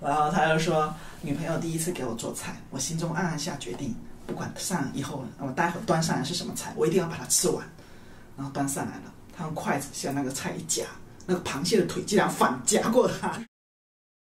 然后他就说，女朋友第一次给我做菜，我心中暗暗下决定，不管上以后我待会端上来是什么菜，我一定要把它吃完。然后端上来了，他用筷子向那个菜一夹，那个螃蟹的腿竟然反夹过来。